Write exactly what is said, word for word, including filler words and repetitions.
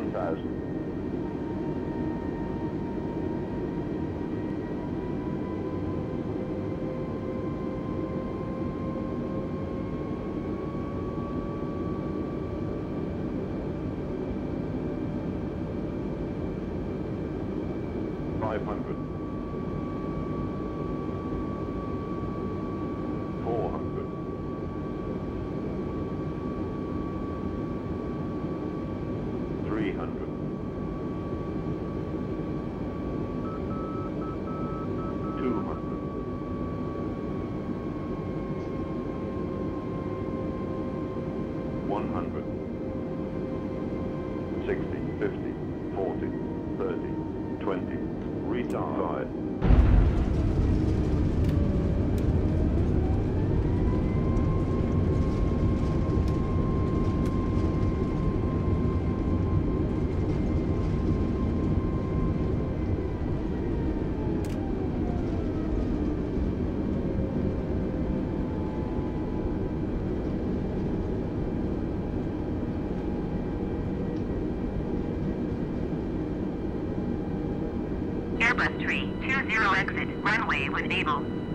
one thousand. five hundred. four hundred. three hundred. two hundred. one hundred. sixty, fifty, forty, thirty, twenty. Retard. Airbus three two zero exit, runway with naval.